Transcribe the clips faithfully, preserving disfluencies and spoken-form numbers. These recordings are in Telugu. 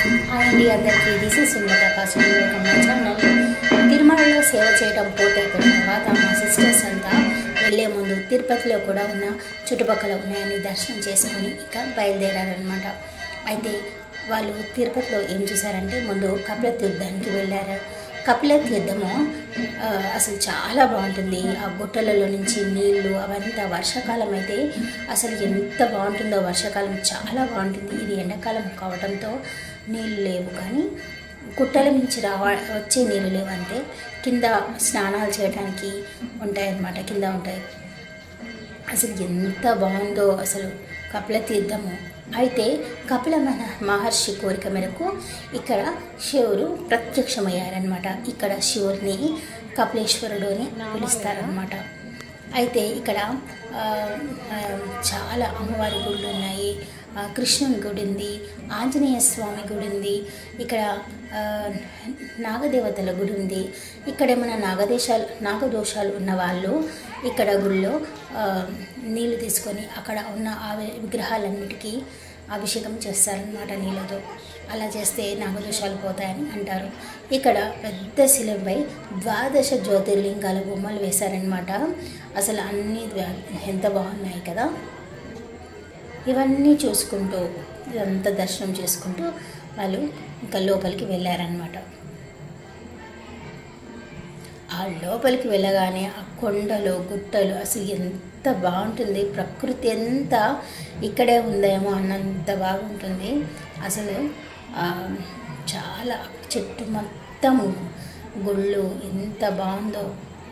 హాయ్ అండి అందరికీ, this is Sumalatha Kashi channel. తిరుమలలో సేవ చేయడం పూర్తయిపోయిన తర్వాత మా సిస్టర్స్ అంతా వెళ్ళే ముందు తిరుపతిలో కూడా ఉన్న చుట్టుపక్కల ఉన్నాయని దర్శనం చేసుకొని ఇక బయలుదేరారనమాట. అయితే వాళ్ళు తిరుపతిలో ఏం చూసారంటే ముందు కపిల తీర్థానికి వెళ్ళారు. కపిల తీర్థము అసలు చాలా బాగుంటుంది. ఆ గుట్టలలో నుంచి నీళ్ళు అవంతా వర్షాకాలం అయితే అసలు ఎంత బాగుంటుందో. వర్షాకాలం చాలా బాగుంటుంది. ఇది ఎండాకాలం కావడంతో నీళ్ళు లేవు, కానీ గుట్టల నుంచి రావ వచ్చే నీళ్ళు లేవు, అంటే కింద స్నానాలు చేయడానికి ఉంటాయన్నమాట, కింద ఉంటాయి. అసలు ఎంత బాగుందో అసలు కపిల తీర్థము. అయితే కపిల మహర్షి కోరిక మేరకు ఇక్కడ శివుడు ప్రత్యక్షమయ్యారనమాట. ఇక్కడ శివుడిని కపిలేశ్వరుడు అని పిలుస్తారనమాట. అయితే ఇక్కడ చాలా అమ్మవారి గుళ్ళు ఉన్నాయి. కృష్ణుని గుడి ఉంది, ఆంజనేయ స్వామి గుడి ఉంది, ఇక్కడ నాగదేవతల గుడి ఉంది. ఇక్కడ ఏమైనా నాగదేశాలు నాగదోషాలు ఉన్న వాళ్ళు ఇక్కడ గుళ్ళో నీళ్ళు తీసుకొని అక్కడ ఉన్న ఆ విగ్రహాలన్నిటికీ అభిషేకం చేస్తారనమాట నీళ్ళతో. అలా చేస్తే నాగదోషాలు పోతాయని అంటారు. ఇక్కడ పెద్ద శిలపై ద్వాదశ జ్యోతిర్లింగాల బొమ్మలు వేశారనమాట. అసలు అన్నీ ఎంత బాగున్నాయి కదా. ఇవన్నీ చూసుకుంటూ ఇదంతా దర్శనం చేసుకుంటూ వాళ్ళు ఇంకా లోపలికి వెళ్ళారనమాట. ఆ లోపలికి వెళ్ళగానే ఆ కొండలు గుట్టలు అసలు ఎంత బాగుంటుంది. ప్రకృతి ఎంత ఇక్కడే ఉందేమో అన్నంత బాగుంటుంది. అసలు చాలా చెట్టు మొత్తం గుళ్ళు ఎంత బాగుందో.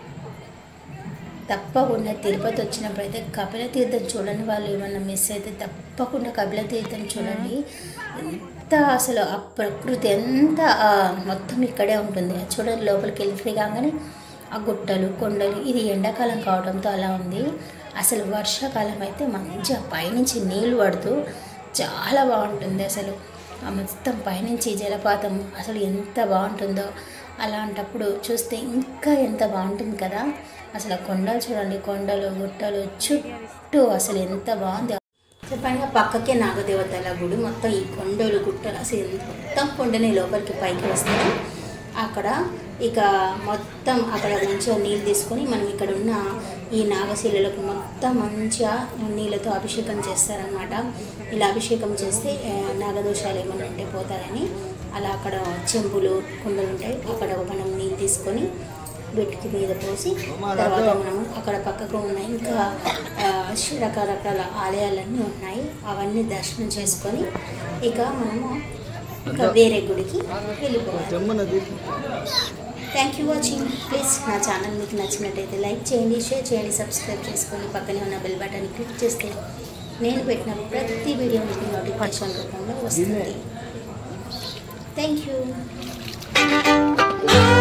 తప్పకుండా తిరుపతి వచ్చినప్పుడైతే కపిల తీర్థం చూడండి. వాళ్ళు ఏమన్నా మిస్ అయితే తప్పకుండా కపిల తీర్థం చూడండి. ఎంత అసలు ఆ ప్రకృతి ఎంత మొత్తం ఇక్కడే ఉంటుంది. చూడండి, లోపలికి ఎంట్రీ కాగానే ఆ గుట్టలు కొండలు. ఇది ఎండాకాలం కావడంతో అలా ఉంది. అసలు వర్షాకాలం అయితే మంచిగా పైనుంచి నీళ్ళు పడుతూ చాలా బాగుంటుంది. అసలు ఆ మొత్తం పైనుంచి జలపాతం అసలు ఎంత బాగుంటుందో. అలాంటప్పుడు చూస్తే ఇంకా ఎంత బాగుంటుంది కదా. అసలు కొండలు చూడండి, కొండలు గుట్టలు చుట్టూ అసలు ఎంత బాగుంది. చెప్పండి, పక్కకే నాగదేవతల గుడి. మొత్తం ఈ కొండలు గుట్టలు అసలు మొత్తం కొండని లోపలికి పైకి వస్తాయి. అక్కడ ఇక మొత్తం అక్కడ మంచిగా నీళ్ళు తీసుకొని మనం ఇక్కడ ఉన్న ఈ నాగశిలకు మొత్తం మంచిగా నీళ్ళతో అభిషేకం చేస్తారనమాట. ఇలా అభిషేకం చేస్తే నాగదోషాలు ఏమైనా ఉంటే పోతారని అలా అక్కడ చెంబులు కుండలు ఉంటాయి. అక్కడ మనం నీళ్ళు తీసుకొని వీటికి మీద పోసి తర్వాత మనము అక్కడ పక్కకు ఉన్నాయి ఇంకా రకరకాల ఆలయాలన్నీ ఉన్నాయి. అవన్నీ దర్శనం చేసుకొని ఇక మనము ఇంకా వేరే గుడికి వెళ్ళిపోవాలి. Thank you watching. ప్లీజ్ నా ఛానల్ మీకు నచ్చినట్టయితే లైక్ చేయండి, షేర్ చేయండి, సబ్స్క్రైబ్ చేసుకొని పక్కనే ఉన్న బెల్ బటన్ క్లిక్ చేస్తే నేను పెట్టిన ప్రతి వీడియో మీకు నోటిఫికేషన్ రూపంలో వస్తుంది. Thank you.